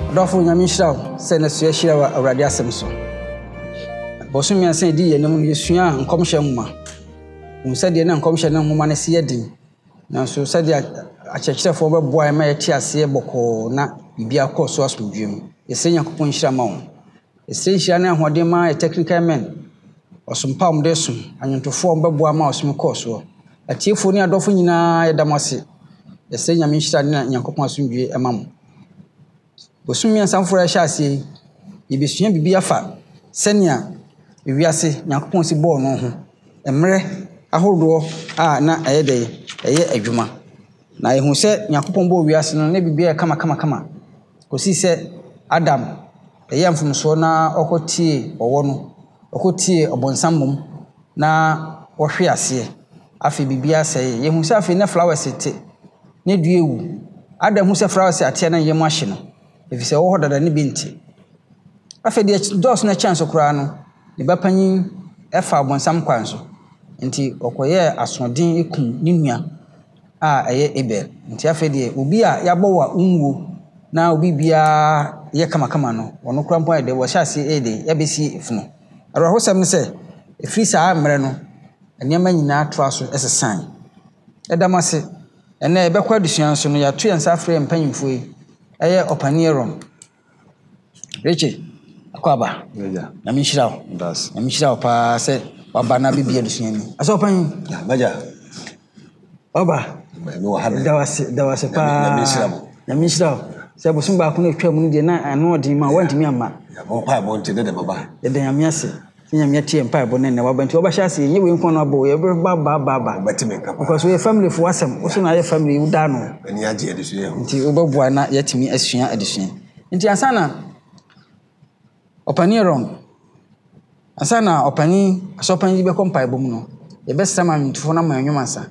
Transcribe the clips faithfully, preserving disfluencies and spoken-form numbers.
Dɔfo nyame hyira wo sɛ na sua hyira wa awurade asɛm so. Boso miɛnsa di yɛ nem yɛsua nkɔmhyɛ nwoma. Hu sɛ deɛ na nkɔmhyɛ no nwoma no si yɛ den. Nanso sɛ deɛ akyerɛkyerɛfoɔ bɛboa ma yɛte aseɛ bɔkɔɔ na bibia kɔ so asomdwe mu. Yɛsɛ Nyankopɔn hyira ma wo. Yɛsɛ hyira na ahoɔden ma yɛ technical men. Ɔsompa wo de som anwontofoɔ bɛboa ma ɔsom kɔ so. Atiefoɔ ne adɔfo nyinaa yɛda mo ase. Yɛsɛ nyame hyira na Nyankopɔn asomdwe ma mo. Boso miɛnsa mforo hyɛ aseɛ yɛbɛsua bibia afa sɛnea ewiase Nyankopɔn si bɔɔ no ho. Emmerɛ ahodoɔ a na ɛyɛ dɛ ɛyɛ adwuma. Na yɛhu sɛ Nyankopɔn bɔɔ wiase no na bibia kama kama kama. Kosi sɛ Adam ɛyɛ mfomsoɔ na ɔkɔtie ɔwɔ no. Ɔkɔtie ɔbonsam mom na wɔhwe aseɛ. Afei bibia sɛ yɛhu sɛ afei na flowers te ne dua ewu. Adam hu sɛ flowers ateɛ na yɛm ahye no. Efisɛ wɔ hɔ dada ne bi nti. Afei deɛ dɔɔso na chance koraa no ne ba panyin ɛfa ɔbonsam kwan so. Nti ɔkɔyɛ asoɔden ekum ne nua a ɛyɛ Abel. Nti afei deɛ obi a yɛabɔ wa unwo na obi bia yɛ kama kama no ɔno koraa mpo ayɛ deɛ wɔhyɛ ase ɛyɛ deɛ yɛbɛsi funu. Awurahosɛm ne sɛ efiri saa mmerɛ no nneɛma nyinaa toa so ɛsesan. Ɛdam ase ɛnɛ yɛbɛkɔ adusua nso no yɛato yɛn nsa afrɛ mpanyimfoɔ yi ɛyɛ ɔpani Aaron. Reche akwaba. Yeah. Nyame hyira wo. Das. Nyame hyira wo pa sɛ waba na bibia adusua ni. Asa ɔpani. Ya maja. Ɔba. Me wo ha. Dawase dawase pa. Nyame hyira wo. Nyame hyira wo. Sɛ bosom ba ko na atwa mu no deɛ na ano ɔden ma wantimi amma. Ya mo pa bo nte de baba. Yɛda Nyame ase. Nyame tie mpa ebo ne ne waba nti wɔbɛhyɛ ase nye we nkɔn no abo yɛbɛ ba ba ba ba. Betime ka. Because we family fo asɛm. Wo so na yɛ family wo da no. Ani agye adesua ho. Nti wobɛboa na yɛtimi asua adesua. Nti ansana ɔpani Aaron. Ansana ɔpani asɔpani yi bɛkɔ mpa ebo mu no. Yɛbɛsama ntufo na ma anwuma nsa.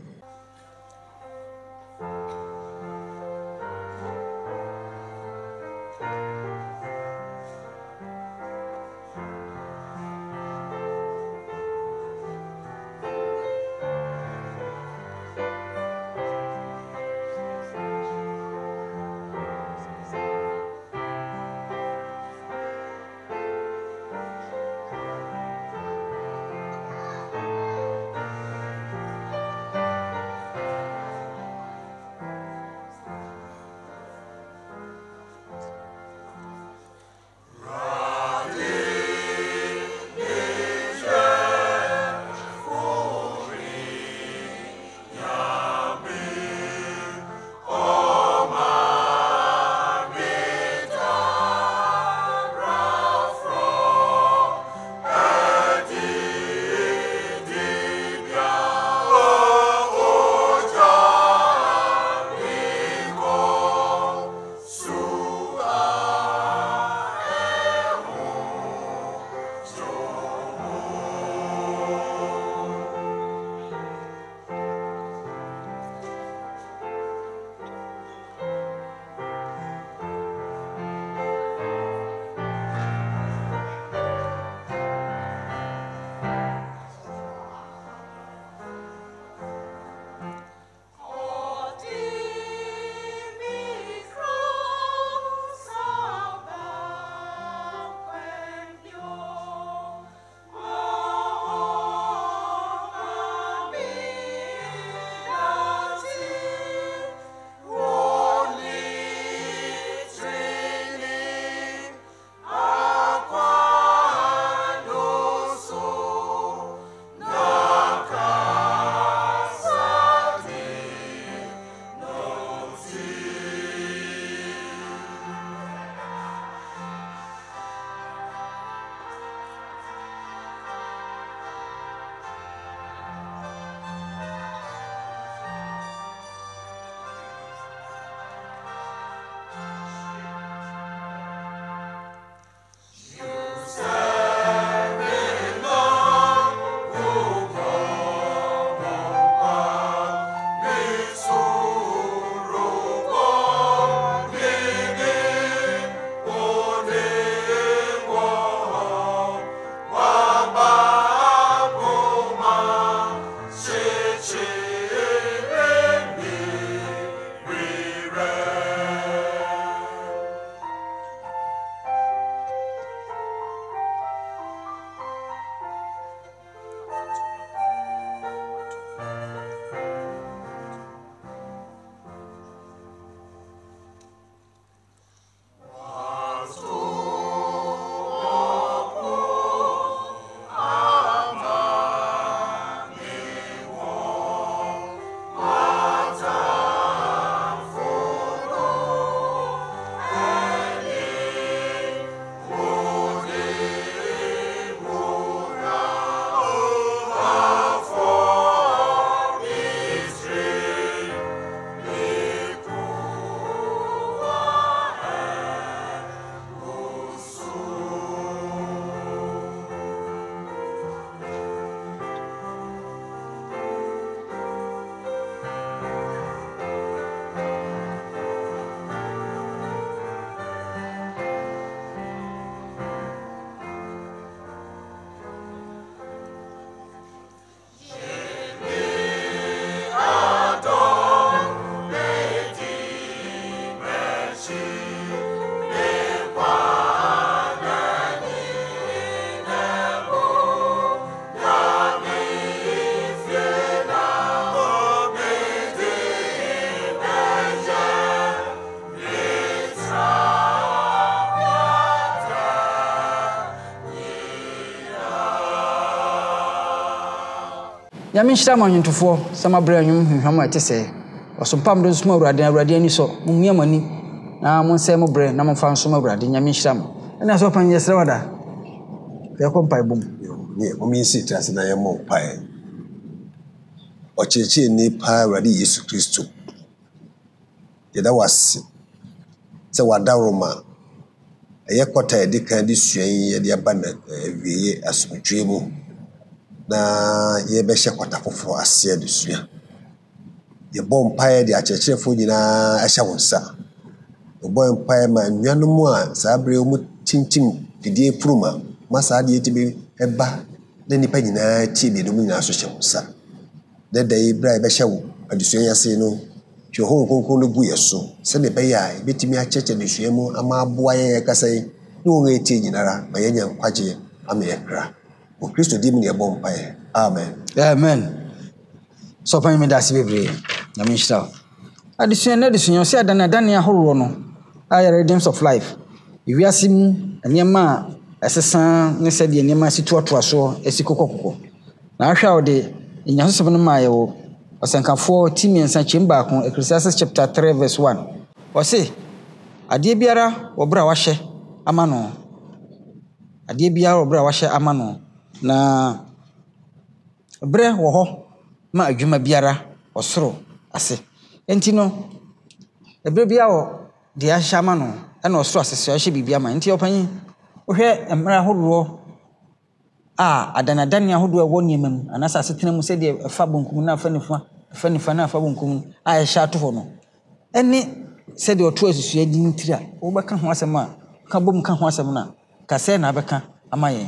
Nyame nhyira ma nwentofo sama bra nwum hwehwam ate sɛ ɔsompam do nsoma awurade awurade ani so mumia mani na monsɛ mo bre na momfa nsoma awurade nyame nhyira mo ɛna so pan yɛsrɛ wada yɛ kompa ibom ne o mi si trase na yɛ mo pae ɔkyerɛkyerɛ ni pa awurade Yesu Kristo yɛda wase sɛ wada Roma ɛyɛ kɔta yɛde kan de suan yɛde aba na wieye asomdwe mu na yɛbɛhyɛ kɔta foforɔ ase de sua yɛbɔ mpaeɛ de akyerɛkyerɛfoɔ nyinaa ɛhyɛ wo nsa yɛbɔ mpaeɛ ma nnuanom a saa bere mu kyinkyim didie puruma ma saa de yɛtibi ɛba na nipa nyinaa tie bi no mu nyinaa so hyɛ wo nsa na da yi bra yɛbɛhyɛ wo adesua yɛse no hwɛ ho nkonkron no gu yɛ so sɛdeɛ ɛbɛyɛ a yɛbɛtumi akyɛkyɛ adesua mu ama aboa yɛn yɛkasa yi ne wɔn a ɛtie nyinara ma yɛnya nkwagye ama yɛkra wɔ Kristo di mu ne yɛbɔ mpaeɛ amen amen so pan mi da se bebre na me nhyira adesua na adesua sɛ adana adane ahoroɔ no ayɛ redeems of life ewiase mu nneɛma a ɛsesa ne sɛ deɛ nneɛma situatoa so esi kokɔkokɔ na ahwɛ a wɔde nyasosɛm no ma yɛ wɔ ɔsɛnkafoɔ ti mmiɛnsa kyɛm baako Ecclesiastes chapter three verse one ɔse adeɛ biara wɔ bra wahyɛ ama no adeɛ biara wɔ bra wahyɛ ama no na brɛ wɔ hɔ ma adwuma biara ɔsoro ase enti no ebre bia wɔ de ahyɛ ama no ɛna ɔsoro ase sɛ ɔhyɛ bibia ma enti ɔpanyi wohwɛ mmara ahoroɔ a adanadane ahodoɔ ɛwɔ nneɛma mu anasa asetena mu sɛdeɛ ɛfa bonkum na afa nifa ɛfa nifa na afa bonkum a ɛhyɛ ato hɔ no ɛne sɛdeɛ ɔto asusua di ntira wobɛka ho asɛm a ka bom ka ho asɛm na ka sɛ na abɛka ama yɛn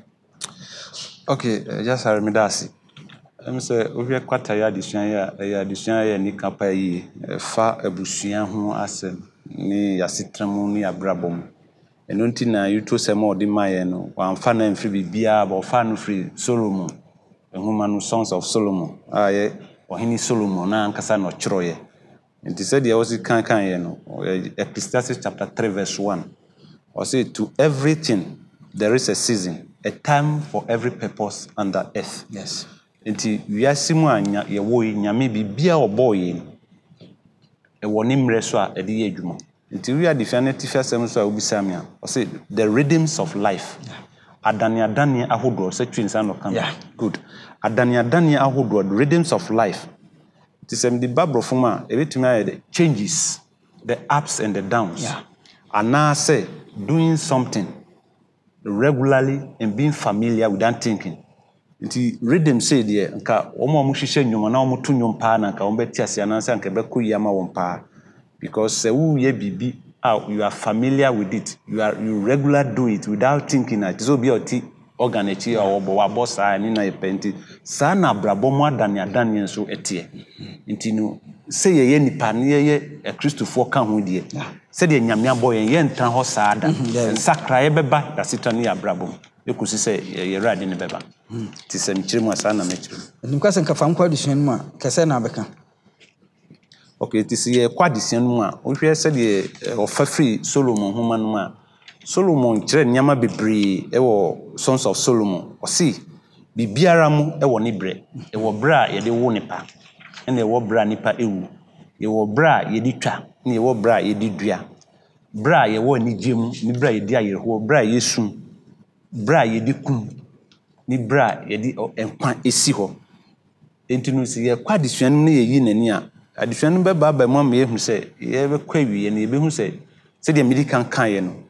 okay uh, just I me dasi em say ohwe kwata ya adesua ya ya adesua ya ni kapa yi fa abusua ho asɛm ni yasetramu ni abrabom eno nti na yuto sɛm ɔde maye no wamfa na mfiri bibia ba ɔfa no free Solomon ehuma no Songs of Solomon aye ɔhene Solomon na ankasa no kyerɛye nti sɛ deɛ wɔsi kan kan ye no Ecclesiastes chapter three verse one or say to everything there is a season, a time for every purpose under earth. Yes. Nti wiase mu anya ye wo nyame bibia obɔ ye e woni mre so a e de ye adwuma. Nti we are the finity first sem so a obisa me a o say the rhythms of life. Adane adane ahodo say twins an no Yeah. Good. Adane adane ahodo the rhythms of life. Ti sem the babro fom a e betumi aye changes, the ups and the downs. Yeah. And now say doing something regularly and being familiar without thinking. Nti rhythm say there nka omo omo hwehwe nnwom na omo to nnwom pa na nka omo beti ase anansa nka beko yama won pa because se wu ye bibi ah you are familiar with it, you are you regular do it without thinking it so be oti organ echi or bo wa boss ani na yepenti sa na brabo mo adane adane nso etie nti no se ye ye nipa ne ye e Christofo ka ho die se de nyame abo ye ye ntan ho saada nsakra ye beba da sitani ya brabo ekusi se ye rade ne beba ti se nkyire mu asa na mekire nim kwase nka fam kwa adesua mu a kese na abeka okay ti se ye kwa adesua mu a wo hwe se de ofa free Solomon homa no a Solomon kyerɛ nyama bebree ɛwɔ Songs of Solomon ɔsi bibiara mu ɛwɔ ne brɛ ɛwɔ brɛ a yɛde wo nipa ɛna ɛwɔ brɛ a nipa ewu yɛwɔ brɛ a yɛde twa na yɛwɔ brɛ a yɛde dua brɛ a yɛwɔ anigye mu ne brɛ a yɛde ayerɛho brɛ a yɛsum brɛ a yɛde kum ne brɛ a yɛde ɛnkwa esi hɔ enti no si yɛkɔ adesua no yɛyi n'ani a adesua no bɛba ba mu ama yɛhu sɛ yɛbɛkɔ awie na yɛbɛhu sɛ sɛdeɛ medi kan kan yɛ no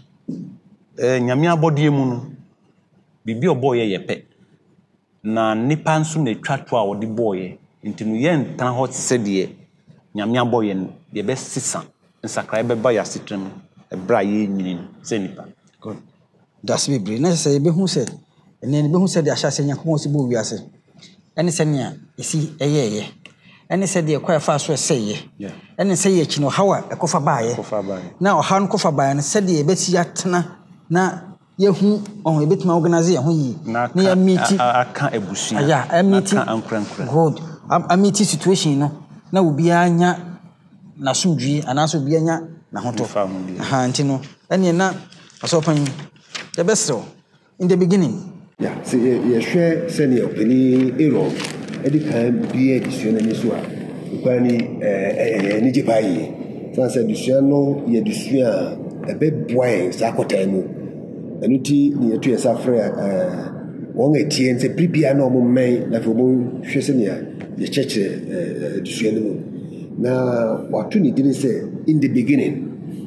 eh nyame abɔde mu no bibi ɔbɔ yɛ yɛpɛ na nipa nso na etwa to a wɔde bɔ yɛ nti no yɛ ntan hɔ sɛ deɛ nyame abɔ yɛ no yɛbɛsesa nsakra yɛbɛba yɛ asetram ɛbra yɛ nyini sɛ nipa good das bebre na sɛ yɛbɛhu sɛ ɛne ne bɛhu sɛ de ahyɛ sɛ nyankopɔn si bɔ wiase ɛne sɛ nea esi ɛyɛ ɛyɛ ɛne sɛ de ɛkɔ ɛfa so ɛsɛ yɛ ɛne sɛ yɛ kino hawa ɛkɔfa baayɛ na ɔha no kɔfa baayɛ no sɛ de yɛbɛti atena na yehu on yɛbɛtuma organize yɛ ho yi na yɛ meeti aka ebusua aya meeti good a meeti situation no na obi anya na sumdwi anaso obi anya na hoto ha nti no ɛne na asopan the best in the beginning yeah see ye share senior opinion Aaron ɛde kan bia adesua no ani so a nkwa ni ɛɛ ne gye paa yie san sɛ adesua no yɛ adesua a ɛbɛboa yɛn saa akɔtaa mu ɛno ti ne yɛto yɛ sa frɛ ɛɛ wɔn etie sɛ biribia na ɔmo mmɛn na afei ɔmo hwɛ sɛnea yɛkyerɛkyerɛ ɛɛ adesua no mu na wato ne din sɛ in the beginning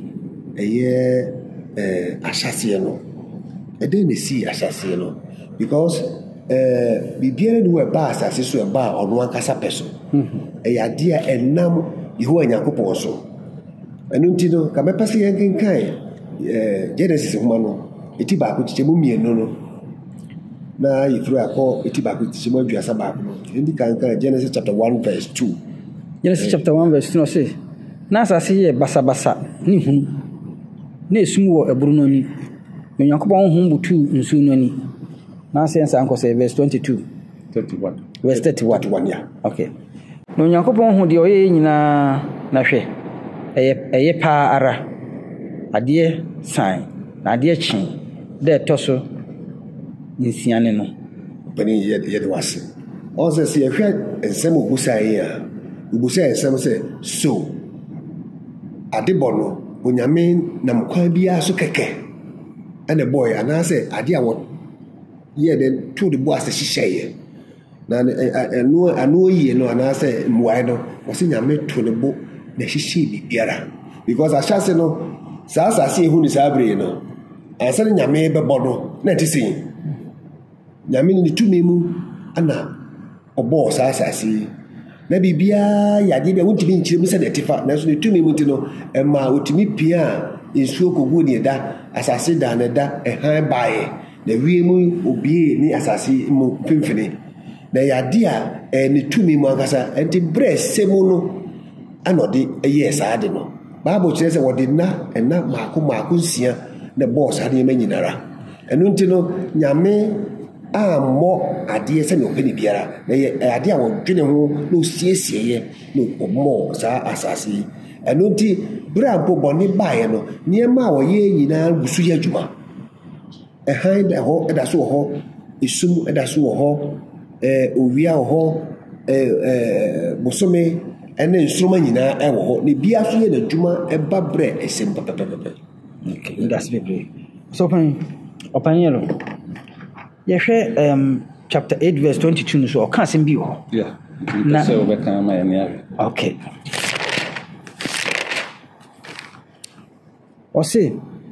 ɛyɛ ɛɛ ahyɛseɛ no ɛdɛn na si ahyɛseɛ no because ɛɛ biribiara ne wɔ ɛba asase so ɛba a ɔno ankasa pɛ so ɛyɛ adeɛ a ɛnam Yehowa Nyankopɔn so ɛno nti no ka mɛpɛ sɛ yɛnkenkan ɛɛ Genesis nhoma no ɛti baako kyekyɛ mu mmienu no na yɛfiri akɔ ɛti baako kyekyɛ mu aduasa baako no ɛndi kankan Genesis chapter one verse two. Genesis chapter one verse two no say na asase yɛ basabasa ne hunu na esum wɔ ɛburu no ani na Nyankopɔn honhom butu nsuo no ani na asɛn sa nkɔ sɛ verse twenty-two thirty-one verse thirty-one thirty-one ya okay na Nyankopɔn ho deɛ ɔyɛ nyinaa na hwɛ ɛyɛ ɛyɛ paa ara adeɛ san na adeɛ kyen dɛ ɛtɔ so nsiane no bani yɛ yɛde wase ɔsɛ sɛ yɛhwɛ nsɛm obusa yi a obusa nsɛm sɛ so adebɔ no onyame nam kwan biara so kɛkɛ ɛna bɔɔ anaasɛ adeɛ a wɔ yɛ dɛ to de bo ase hyehyɛeɛ na ɛno ano yie no anaasɛ mmuae no wɔsɛ nyame to ne bo na hyehyɛ biribiara because ahyɛse no saa asase ehu ne saa bere no ansa ne nyame bɛbɔ no na ɛte sɛ nyame ne tumi mu ana ɔbɔɔ saa asase yi na biribiara yɛ adeɛ bi a wontumi nkyerɛ mu sɛ ne ɛtefa nanso ne tumi mu nti no ɛma wotumi pia a nsuo kogu ne ɛda asase da ne da ɛhan baeɛ na wie mu obie ne asase mu mfimfini na yɛ adeɛ a ɛyɛ ne tumi mu ankasa ɛnti berɛ sɛ mu no ana ɔde ɛyɛɛ saa de no Bible kyerɛ sɛ wɔde nna ɛna maako maako nsia na bɔɔ saa nneɛma nyinara ɛno nti no nyame ammɔ adeɛ sɛnea ɔpɛ ne biara na yɛ adeɛ a wɔdwene ho na ɔsiesieɛ na ɔmmɔɔ saa asase yi ɛno nti berɛ a mpo bɔne baeɛ no nneɛma a wɔyɛ nyinaa gu so yɛ adwuma ɛhan da hɔ ɛda so wɔ hɔ esum ɛda so wɔ hɔ ɛɛ owia wɔ hɔ ɛɛ ɛɛ bosome ɛne nsoroma nyinaa ɛwɔ hɔ na bia so yɛ n'adwuma ɛba berɛ ɛsɛm pɛpɛpɛpɛ. Okay, that's bebree so ɔpan ɔpan yɛ no yɛhwɛ um, chapter eight verse twenty-two no so ɔka asɛm bi wɔ hɔ yeah na sɛ wobɛka ma yɛ ne awe okay ɔse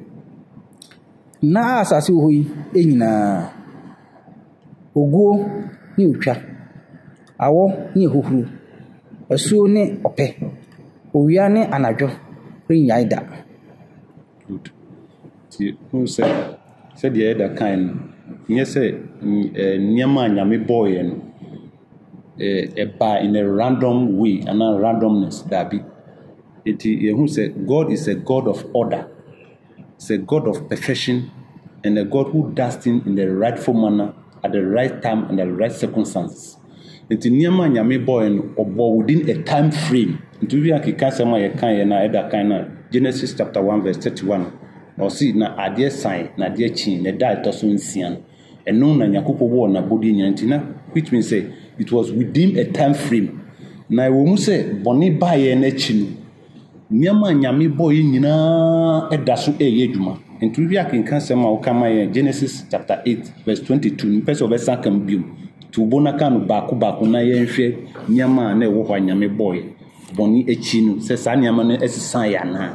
na asase wɔ hɔ yi ɛnyinaa oguo ne otwa awɔ ne ehuhuru asuo ne ɔpɛ owia ne anadwo renyae da good ti hu sɛ sɛdeɛ ɛda kan no nyɛ sɛ nneɛma a nyame bɔɔyɛ no ɛba in a random way anaa randomness daabi nti yɛhu sɛ God is a God of order. It's a God of perfection and a God who does things in the rightful manner at the right time and the right circumstances. Nti nneɛma nyame bɔɔyɛ no ɔbɔ within a time frame. Nti bi akeka sɛm a yɛka yɛ na ɛda kan na Genesis chapter one verse thirty-one ɔsi na adeɛ san na adeɛ kyin na ɛda ɛtɔ so nsia no ɛno na Nyankopɔn wɔ na body nyina nti na which means say it was within a time frame. Na ɛwɔ mu sɛ bɔne baeɛ no akyi no nneɛma nyame bɔɔyɛ nyinaa ɛda so ɛyɛ adwuma. Nti bi akenka sɛm a wɔka ma yɛ Genesis chapter eight verse twenty-two mpɛ sɛ ɔbɛsa kam bio to bo na ka no baako baako na yɛnhwɛ nneɛma na ɛwɔ hɔ a nyame bɔɔyɛ bɔne akyi no sɛ saa nneɛma no ɛsesa yɛ anaa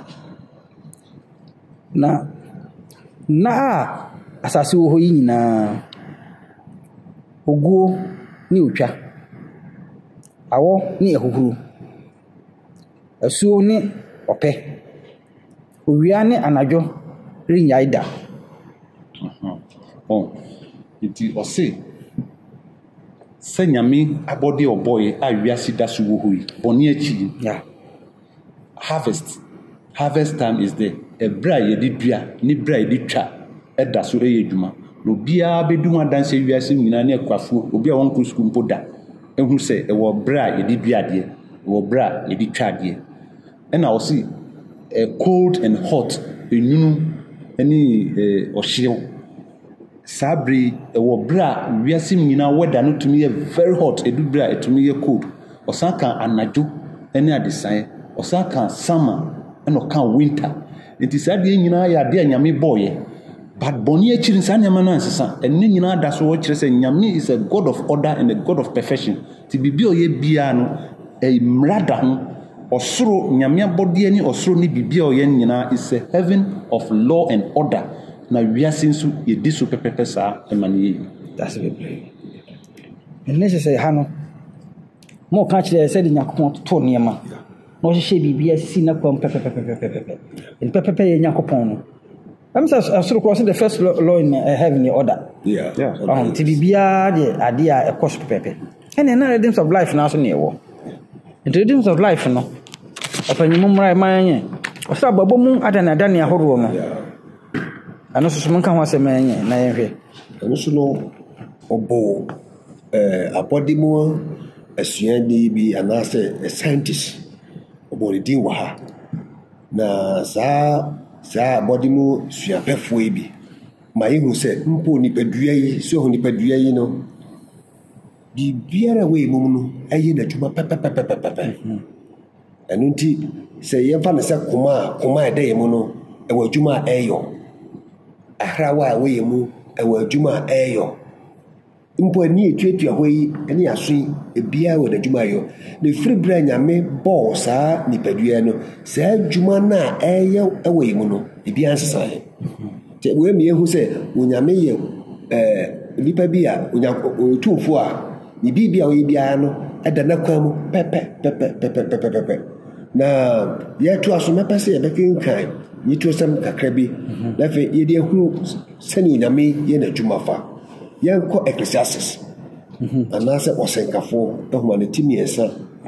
na na a asase wɔ hɔ yi nyinaa oguo ne otwa awɔ ne ehuhuru asuo ne ɔpɛ owia ne anadwo renyae da oh nti ɔse sɛ nyame abɔde ɔbɔɔyɛ a wiase da so wɔ hɔ yi bɔne akyi yeah. harvest harvest time is there ɛberɛ a yɛde dua ne berɛ a yɛde twa ɛda so ɛyɛ adwuma na obiara bɛdu ho adanse wiase nyinaa ne akwafoɔ obi a wɔnkɔ sukuu mpo da ɛhu sɛ ɛwɔ berɛ a yɛde dua adeɛ ɛwɔ berɛ a yɛde twa adeɛ ɛna ɔse cold and hot enwunu ne ɔhyew Sabri ɛwɔ bra wiase nyina weather no to me very hot edu bra to me cold ɔsan kan anadwo ɛne adesan ɔsan kan summer ɛna ɔkan winter nti saa deɛ nyina yɛ ade a nyame bɔɔyɛ but bɔne akyiri saa nneɛma no ansesa ɛne nyina da so wɔkyerɛ sɛ nyame is a god of order and a god of perfection ti biribi a ɔyɛ biara no mmara da ho ɔsoro nyame abɔdeɛ ne ɔsoro ne biribi a ɔyɛ nyinaa is a heaven of law and order na wiase nso yɛdi so pɛpɛpɛ saa ɛma no yɛyi that's bebree ɛne sɛ sɛ ha no mo ka kyerɛ sɛ de Nyankopɔn to nneɛma na ɔhyehyɛ biribi asisi na kwan pɛpɛpɛpɛpɛpɛ ɛn pɛpɛpɛ yɛ Nyankopɔn no I'm saying asoro cross the first law in uh, heaven in order yeah yeah um ti bibia de ade a ɛkɔ so pɛpɛpɛ ɛne na redeems of life na so ne ɛwɔ the redeems of life no ɔpanyimu mmra ɛmanyɛ ɔsɛ ababɔ mu adana adane ahoroɔ no ano so so monka ho asɛm anyɛ na yɛhwɛ ɛno so no ɔbɔ eh abɔde mu asuani bi anaasɛ a scientist ɔbɔ ne din wɔ ha na saa saa abɔde mu suapɛfoɔ yi bi ma yɛhu sɛ mpo nipadua yi so ho nipadua yi no biribiara wɔ mu no ɛyɛ n'adwuma pɛpɛpɛpɛpɛ ɛno nti sɛ yɛmfa no sɛ koma a koma a ɛda yɛ mu no ɛwɔ adwuma a ɛyɔ ahrawa a wɔyɛ mu ɛwɔ adwuma a ɛyɔ mpo ani etuatua hɔ yi ɛne aso yi ebiara wɔ n'adwuma ayɔ na efiri bere a nyame bɔɔ saa nipadua no saa adwuma no a ɛyɛ ɛwɔ yi mu no ebiara nsesa yɛ nti wɔn mu yɛhu sɛ onyame yɛ ɛɛ nipa bi a otumfo a ne biribi a ɔyɛ biara no ɛda n'akwan mu pɛpɛpɛpɛpɛpɛpɛ na yɛto aso mɛpɛ sɛ yɛbɛkenkan yɛto sɛm kakra bi na afei yɛde ahunu sɛne onyame yɛ n'adwuma fa yɛnkɔ Ecclesiastes anaasɛ ɔsɛnkafo ɛhoma ne ti mmiɛnsa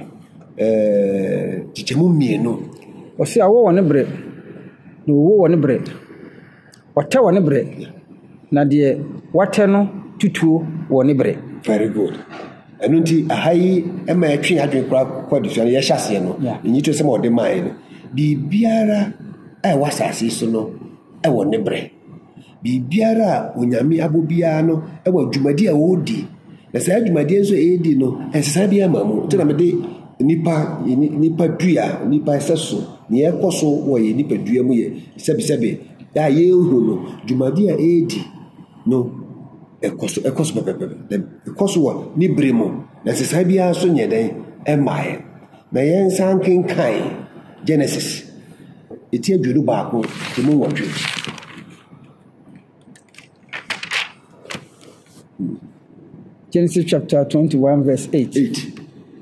ɛɛ kyekyɛmu mmienu ɔsɛ awɔ wɔ ne berɛ na ɔwɔ wɔ ne berɛ ɔtɛ wɔ ne berɛ na deɛ watɛ no tutuo wɔ ne berɛ very good ɛno nti aha yi ɛma ɛtwe adwene kora kɔ adesua no yɛhyɛ aseɛ no ɛnyi to sɛ ma ɔde mae no biribiara a ɛwɔ asase so no ɛwɔ ne berɛ biribiara a onyame abɔ biara no ɛwɔ adwumadi a wɔredi na saa adwumadi nso ɛredi no ɛnsesa bi ama mu nti na mede nipa nipa dua nipa ɛsɛ so nea ɛkɔ so wɔ yɛ nipa dua mu yɛ sɛbisɛbi a yɛrehu no dwumadi a ɛredi no ɛkɔ so ɛkɔ so pɛpɛpɛ ɛkɔ so wɔ ne bere mu na ɛnsesa biara so nyɛ dɛn ɛmmaeɛ na yɛnsa nkenkan Genesis ɛti aduonu baako ɛmu nwɔtwe Genesis chapter twenty-one verse eight. eight.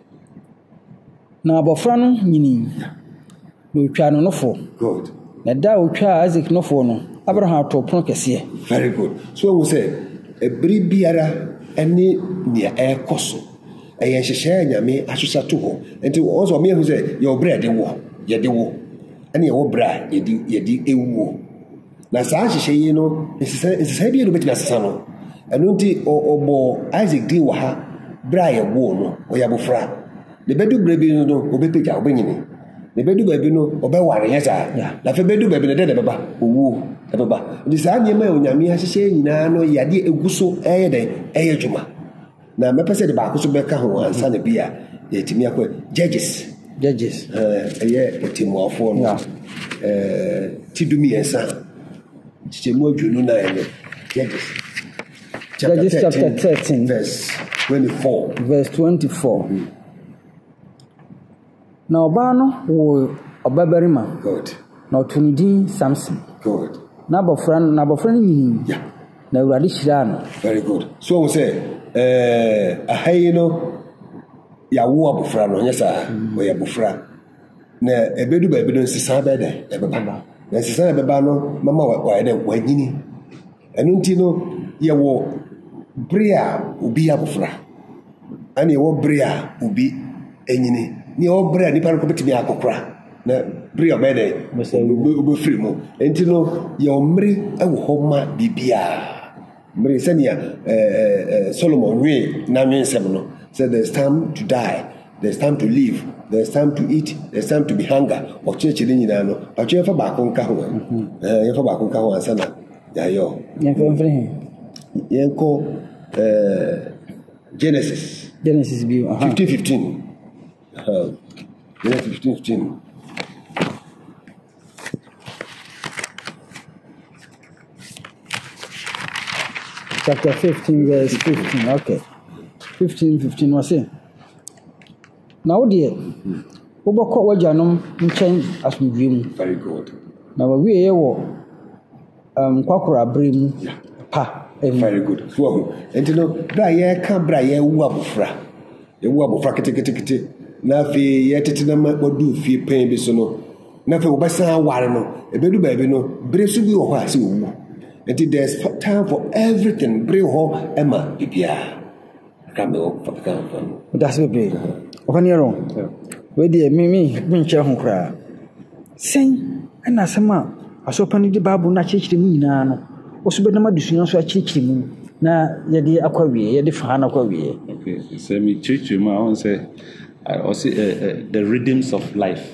Na abɔfra no nyini na otwa no nofo. Good. Na da otwa Isaac nofo no Abraham ato pono kɛseɛ. Very good. So we say ebiri biara ɛne nea ɛkɔ so ɛyɛ nhyehyɛ nyame ahyehyɛ to hɔ nti wɔn nso ɔmo ehu sɛ yɛ ɔbrɛ de wɔ yɛde wɔ ɛne yɛ ɔbrɛ yɛde yɛde ewuo na saa nhyehyɛ yi no nsesa nsesa bi yɛ no betumi asesa no ɛno nti ɔbɔ Isaac din wɔ ha brɛ a yɛwɔ no ɔyɛ abofra ne bɛdu brɛ bi no ɔbɛpagya ɔbɛnyini ne bɛdu baabi no ɔbɛware yɛ saa na afei bɛdu baabi no dɛ dɛ bɛba owuo ɛbɛba nti saa nneɛma a onyame ahyehyɛ nyinaa no yɛade egu so ɛyɛ dɛ ɛyɛ adwuma na mɛpɛ sɛ de baako so bɛka ho ansa na bi a yɛtumi akɔ Judges Judges ɛyɛ ɔtɛmmuafoɔ no ɛɛ ti du mmiɛnsa kyekyɛmu aduonu na ɛno Judges Judges chapter thirteen verse twenty-four verse twenty-four. Mm-hmm. Na ɔbaa no wɔ ɔbabarima good na ɔto ne din Samson good na abɔfra no na abɔfra no nyini yeah na Awurade hyiraa no very good so wo sɛ ɛɛ ahayi no yɛawo abɔfra no ɔnyɛ saa ɔyɛ abɔfra na ɛbɛdu baabi no nsesa bɛɛ dɛ ɛbɛba na nsesa na ɛbɛba no mama wɔayɛ dɛ wɔanyini ɛno nti no yɛwɔ bere a obi abɔfra ɛne yɛwɔ bere a obi anyini ne yɛwɔ bere a nipa no kɔbɛtumi akɔkora na bere a ɔbɛyɛ dɛ ɔbɛfiri mu nti no yɛwɔ mmere ɛwɔ hɔ ma biribiara mmere sɛnea ɛɛ Solomon nwe na nwe nsɛm no said there's time to die there's time to live there's time to eat there's time to be hunger ɔkyerɛkyerɛ nyinaa no ɔkyerɛ yɛfa baako nka ho ɛɛ yɛfa baako nka ho ansa na yɛayɛ yɛmfa mfiri he Yenko uh, Genesis. Genesis bi. Uh-huh. fifteen fifteen. Uh, Genesis fifteen fifteen. Chapter fifteen, verse fifteen. Okay. fifteen fifteen was it? Now, dear, Obako Wajanum in change as we dream. Very good. Now, we are um, Quakura brim pa. Very good. So, and you know, Braye can Braye Wabufra. The Wabufra Kitty. Nafi Yetitinama would do fee pain bisono. Nafi Obasa Warano, a bedu baby no, Bresubi or Hasi. And there's time for everything. Bring home Emma, Pipia. That's a big. Open your own. Where dear Mimi, Mincha Hunkra. Sing, and as a man, I saw Penny the Babu not teach the moon. Was better not do so teach him. Na yadi aquaria, yadi fan aquaria. Okay, so me teach you my own say, I also the rhythms of life.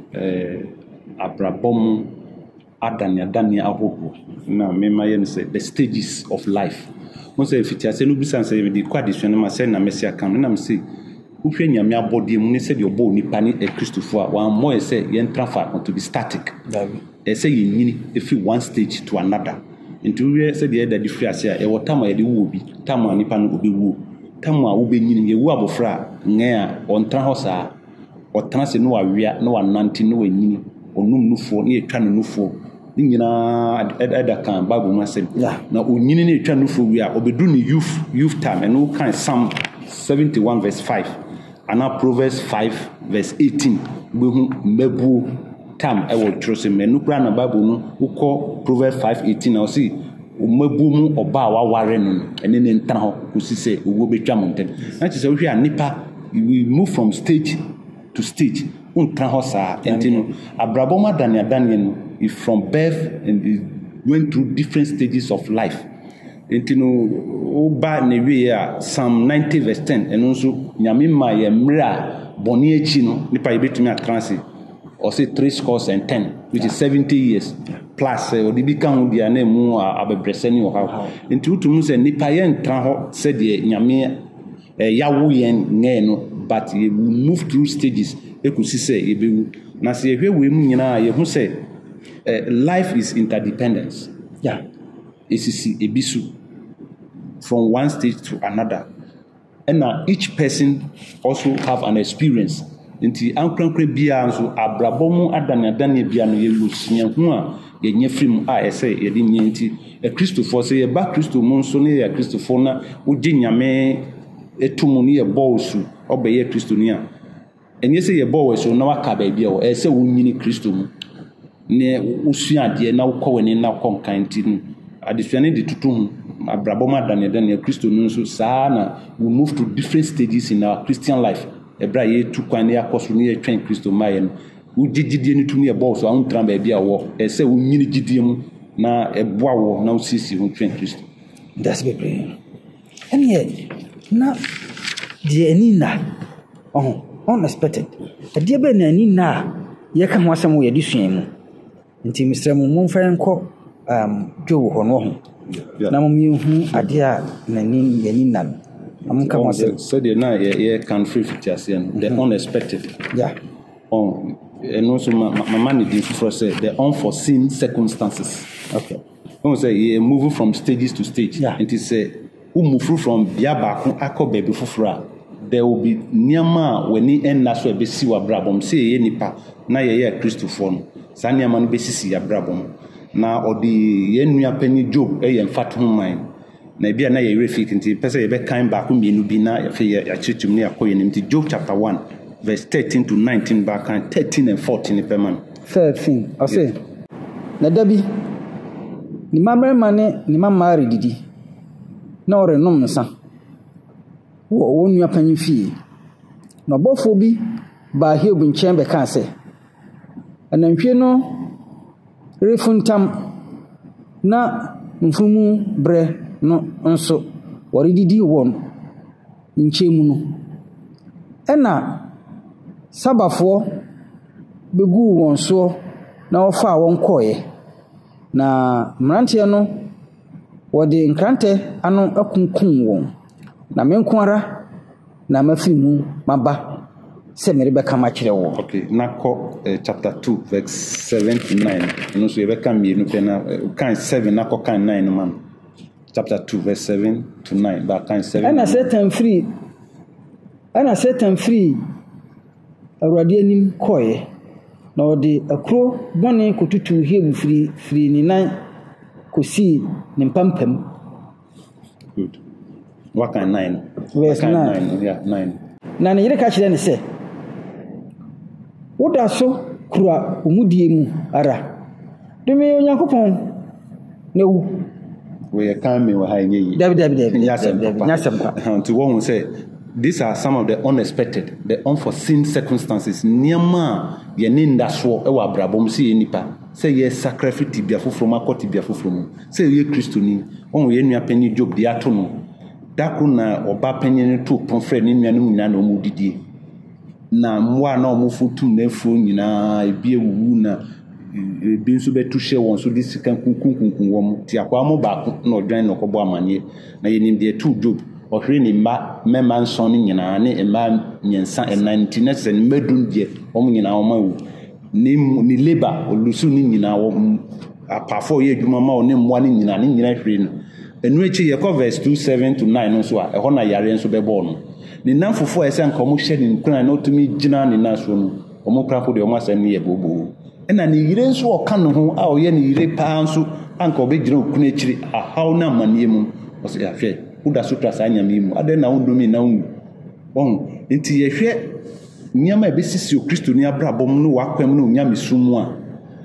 Abrabom, Adania, Dania, Ahopo. Now, me my say the stages of life. Mo say if it has no business say the quadration ma say na Messia can na me say uhwe nyame abode mu ne say the obo nipa ni e Christopher one more say yen transfer onto be static. E say yini if one stage to another. Into we say the other difference here e water ma e de wo bi tam nipa no obi wo tam a wo be nyini ye wo abofra nge a on tran ho saa o tran se no wa wia no wa nanti no wa nyini onum nufo ne etwa no nufo nyina eda kan Bible ma say na onyini ne etwa nufo wi a obedu ne youth youth time and no kan Psalm seventy-one verse five and now Proverbs five verse eighteen we hu mebu tam e wo trose menu kra na Bible no ukọ Proverbs five eighteen na see mebu mu oba wa ware no ene ne ntan ho kusi se owo betwa monten na ti se wo hwe a nipa we move from stage to stage untan ho sa entino abraboma dania daniel is from birth and is went through different stages of life. Entino oba ne we a Psalm ninety verse ten and also nyame ma ye mra boni echi no nipa yebetumi atransi or say three scores and ten which yeah. is seventy years plus or the become dia na mu abebreseni o ha enti utumu se nipa ye ntran ho se de nyame yawo yen nge no but we move through stages ekusi se yebewu na se ehwe we mu nyina ye hu se Uh, life is interdependence. Yeah. It's ebisu from one stage to another. And now each person also have an experience. Inti ankrankre bia nso abrabomu adane adane bia no ye lusia hu a ye nyefrim a ese ye di nyenti e Christopher say ye ba Christo mu nso ne ye Christopher na uji nyame etumu ne ye bowsu obeye Christo ni a enye say ye bowsu na waka ba bia o e say wonyini Christo mu ne usua de na ukọweni na konkanti nu adesuane de tutu abraboma dane dane Christo nu so saa na we move to different stages in our Christian life ebra ye tu kwan ne akoso ne ye twen Christo maye no ugigidie ne tu ne ebo so an tran ba bia wo e se wo nyini gidie mu na eboa wo na usisi ho twen Christo. That's be pray and yet na de anina oh unexpected de be na anina ye ka ho asem wo ye disuan mu nti Mister mu mu fa enko um jo ho no ho na mu mi hu ade a na ni yani na am ka mo se so the na ye can free features the unexpected yeah on and also mama ni di for say the unforeseen circumstances. Okay, we say you move from stages to stage. Yeah. It is say who move from bia ba ko akọ baby fufura there will be niama when ni en na so e be si wa brabom say ye nipa na ye ye Christopher no sanya man be sisi ya brabom na odi ye nua pani Job e ye mfat ho man na bia na ye refik nti pese ye be kan ba ko mienu bi na ye fe ye achichum ne akoye nti Job chapter one verse thirteen to nineteen back and thirteen and fourteen per man thirteen I say na dabi ni mamre mane ni mamari didi na ore nom nsa wo wo nua pani fie na bofo bi ba hie obi nchen be kan se ananhwe no refuntam na mfumu bre no nso wori didi won nchemu no ena sabafo begu won so na ofa won koye na mrantie no wɔde nkrantɛ ano akunkum wɔn na me nko ara na mafiri mu maba sɛ mere bɛka ma kyerɛ wɔn. Okay, na kɔ uh, chapter two verse seven to nine ɛno nso yɛbɛka mmienu pɛ na kan seven na kɔ kan nine no ma no. Chapter two verse seven to nine ba kan seven. ɛna Satan firi ɛna Satan firi Awurade anim kɔɛ na ɔde akuro bɔne kotutu Hiob firi firi ne nan kɔsii ne mpampam. Good. What kind nine? Verse kind nine. nine. Yeah, nine. Na ne yere ka kyerɛ ne sɛ woda so kura omudie mu ara dome Onyankopɔn na wu. We can me wa ha nye. David David David. Nyasem papa. Nyasem papa. To what we say, these are some of the unexpected, the unforeseen circumstances. Niama ye ne ndaso e wa brabom se ye nipa. Say ye sacrifice tibia foforo makɔ tibia foforo mu. Say ye Kristoni, on ye nua panyi Job de ato no. Dako na oba panyi ne to ponfrɛ ne nua no nyina na omu didie. Na mwa na omu fotum na afuro nyina ebi ewu na ebi nso betu hye won so de sika kunkunkun wom ti akwa mo ba na odwan no kɔbɔ amanye na yenim de tu Job ɔhwere ne mma mema nson ne nyina ne mma nyensa enanti na sɛ ne medun de ɔmo nyina ɔma wu ne ne labor olusu ne nyina wɔ apafo ye adwuma ma ne mmoa ne nyina ne nyina hwere no enu echi ye kɔ verse two seven to nine no so a ɛhɔ na yare nso bɛbɔ no ne nan fofo a ɛsɛ nka ɔmo hye ne nkuna na otumi gyina ne nan so no ɔmo krafo de ɔmo asɛm ne yɛ bobo ɛna ne yire nso ɔka ne ho a ɔyɛ ne yire paa nso anka ɔbɛgyina okuna akyiri ahaw na amanie mu ɔsɛ yɛhwɛ woda so tra saa nyame mu adɛn na wodome na wo ɔn nti yɛhwɛ nneɛma a ɛbɛsisi Kristo ni abrabɔ mu no wakwam no onyame sum mu a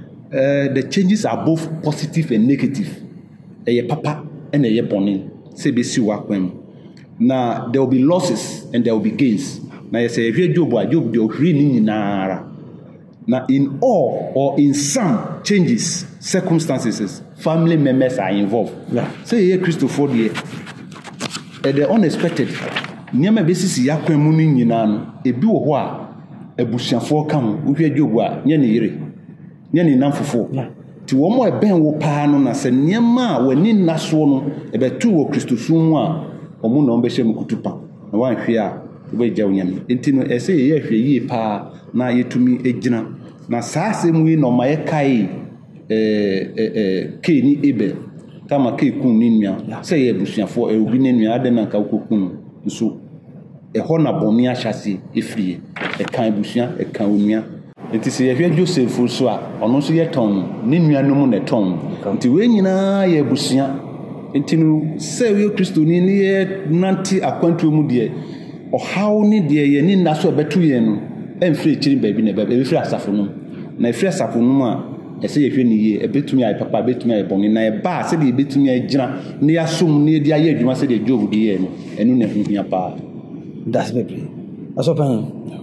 the changes are both positive and negative ɛyɛ papa ɛna ɛyɛ bɔne sɛ ɛbɛsi wakwam na there will be losses and there will be gains na yɛsɛ yɛhwɛ Job a Job deɛ ɔhwere ne nyinaara. Now, in all or in some changes, circumstances, family members are involved. Yeah. Say here, Christopher, the at the unexpected. Niama basis yakwe muni nyinano. Ebi wo ho a ebusuafo kam. Wo hwe Job a nye ne yire. Nye ne namfofo. Ti wo mo eben wo paa no na se niama a wani naso no ebetu wo Christopher mu a omo na ombehye mkutupa. Na wan hwe a wo gya onyame. Enti no ese ye hwe yie paa na yetumi ejina. Na saa asɛm yi no ma yɛ kai eh eh ke ni Abel kama ke kun ni nua sɛ yɛ busuafo obi ne nua ade na ka kokun nso ɛhɔ na bɔne ahyase efrie ɛkan busua ɛkan onua nti sɛ yɛhwɛ Joseph so a ɔno nso yɛ tɔn ne nua no mu na tɔn nti we nyinaa yɛ busua nti no sɛ yɛ Kristoni ne yɛ nanti akwantu mu deɛ ɔhaw ne deɛ yɛ ni nda so ɛbɛto yɛ no ɛmfiri kyiri baabi na baabi ɛfiri asafo no na ɛfiri asafo no a ɛsɛ yɛhwɛ ne yie ɛbɛtumi ayɛ papa ɛbɛtumi ayɛ bɔne na ɛba sɛ deɛ ɛbɛtumi agyina ne yɛasom ne yɛde ayɛ adwuma sɛ deɛ Job de yɛ no ɛno na ɛho hia paa. Das bebree asɔpan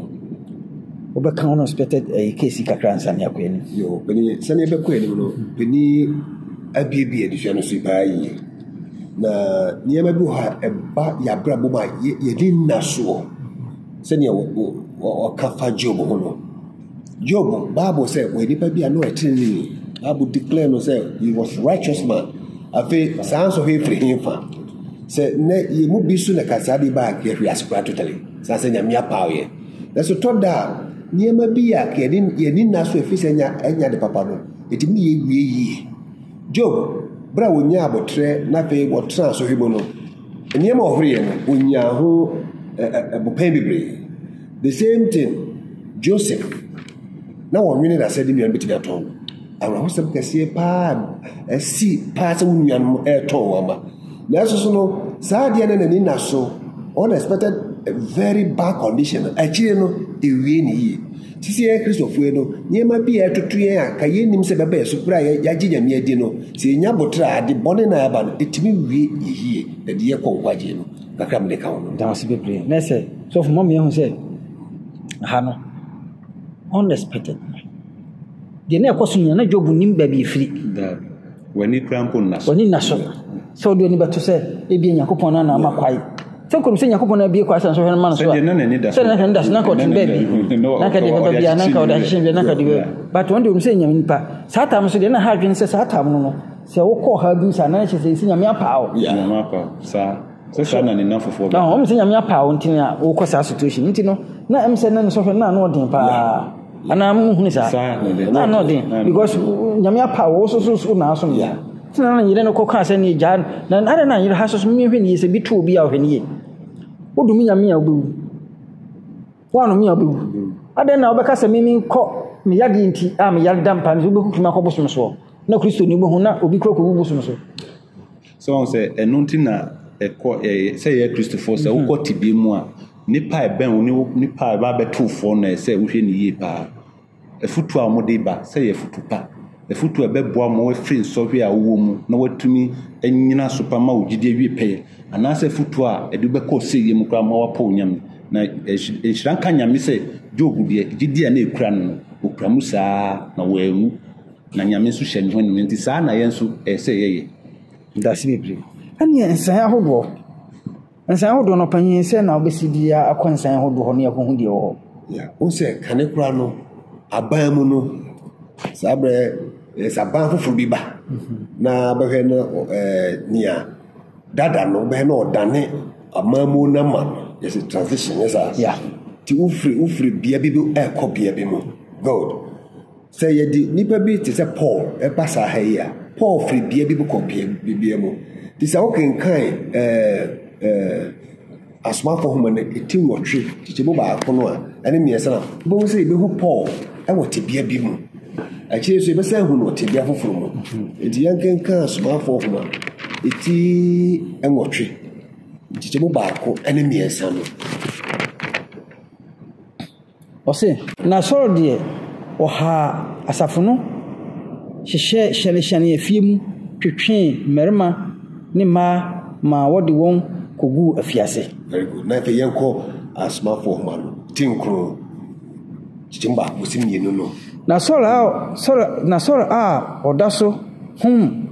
wobɛka unexpected ɛyɛ case kakra nsa ne akɔ anim. Yo bɛni sɛne ɛbɛkɔ anim no bɛni abiebie adesua no so paa yie na nneɛma bi wɔ ha ɛba yɛabrabɔ mu a yɛde nna soɔ sɛnea ɔka fa Job ho no. Job, Bible said, when the baby are no eternity, Bible declare no say he was righteous man. Afe sans of him for him fa. Say ne ye mu bi so na kasa bi ba ke hwe aspra totally. Sa say nyamia pa ye. That's so thought that niema bi ya ke din ye din na so efi se nya enya de papa no. Etimi ye wie yi. Job, bra wonya abotre na fe wo trans so hebo no. Niema ohre no wonya ho abopan bibre. The same thing Joseph na wɔnwene na sɛ de nnuan bɛtumi atɔn awurahosɛm kɛseɛ paa ɛsi paa sɛ wo nnuan no ɛretɔn wɔ ma na ɛso so no saa adeɛ no n'ani na so unexpected a very bad condition akyire no ɛwie ne yie sisi yɛ kristofoɔ no nneɛma bi a ɛtoto yɛn a ka yɛnnim sɛ bɛbɛyɛ so kora a yɛagye nyame adi no sɛ ɛnya botrɛ a ade bɔne na ɛba no ɛtumi wie yɛyie na de yɛkɔ nkwagye no kakra mede ka wo no damase bebree na sɛ sɔfo ma meɛhu sɛ ha no unexpected deɛ na ɛkɔ so nyina na Job nim baabi ɛfiri wani krampo nna so wani nna so sɛ wode ani bɛto sɛ ebia Nyankopɔn no ana ama kwae sɛ kɔm sɛ Nyankopɔn no abie kwae sɛ nso hwɛ no ma no so a sɛ na hwɛ no da so na ka ɔtem baabi na ka deɛ bɛba bia na ka ɔde ahyehyɛ bia na ka de but wɔn de wɔm sɛ nyame nipa saa tam so deɛ na ha adwene sɛ saa tam no no sɛ wokɔ ha bi sa na kyerɛ sɛ ɛsi nyame apa wo nyame apa saa sɛ saa na ne nam fofoɔ na ɔmo sɛ nyame apa wo nti na wokɔ saa situation nti no na ɛm sɛ na ne sɔhwɛ na na ɔden paa anaa mohunu saa na na ɔden because nyame apa wo so so so na aso no tena na yere no kɔka sɛ ne gya na na na yere ha so so mehwɛ ne yɛ sɛ bi to obi a ɔhwɛ ne yɛ wodumi nyame a wobɛwu wano me a wobɛwu adan na wobɛka sɛ mimi kɔ me yade nti a me yade dampa no wobɛku kuma kɔ bosom so na kristo ni bohu na obi kɔ kɔ bosom so so on sɛ ɛno nti na ɛkɔ sɛ yɛ kristofo sɛ wokɔ tibie mu a nipa ɛbɛn wo ne nipa ɛba bɛtofoɔ na sɛ wohwɛ ne yie paa ɛfutu a wɔde ba sɛ yɛ futu pa ɛfutu ɛbɛboa ma wɔafiri nsɔhwe a wowɔ mu na watumi anyina so pa ma wo gyidie wie pɛyɛ anaasɛ futu a ɛde bɛkɔ sɛ yie mu koraa ma wapɔ onyame na ɛhyira nka nyame sɛ Job deɛ gyidie a na ɛkura no ɔkura mu saa na wɔawu na nyame nso hyɛ ne ho anim nti saa na yɛn nso ɛsɛ yɛyɛ ndase bebree ɛne nsan ahodoɔ nsan ahodoɔ no panyin sɛ na wobɛsi bia akɔ nsan ahodoɔ hɔ ne akɔhu deɛ wɔ hɔ ya wo sɛ kane kora no aban mu no saa berɛ saban foforɔ bi ba na bɛhwɛ no nia dada no bɛhwɛ no ɔdane aman mu na ma yɛsɛ transition yɛ saa ya nti wofiri wofiri bea bi bi ɛkɔ bea bi mu god sɛ yɛde nipa bi te sɛ Paul ɛba saa ha yi a Paul firi bea bi bi kɔ bea mu nti sɛ wokenkan asomafoɔ homa no ɛti nwɔtwe kyekyɛ mu baako no a ɛne mmiɛnsa no wobɛhu sɛ yɛbɛhu Paul ɛwɔ tebea bi mu akyire so yɛbɛsɛ hu no tebea foforɔ mu nti yɛnkenkan asomafoɔ homa ɛti nwɔtwe kyekyɛ mu baako ɛne mmiɛnsa no ɔse na sɔrɔ deɛ ɔha asafo no hyehyɛ hyɛnehyɛne afie mu twetwe mmarima ne mmaa ma wɔde wɔn kɔgu afiase very good na afei yɛnkɔ asomafoɔ homa no tinkro kyekyɛ mu baako si mmienu no na sɔrɔ a sɔrɔ na sɔrɔ a ɔda so hom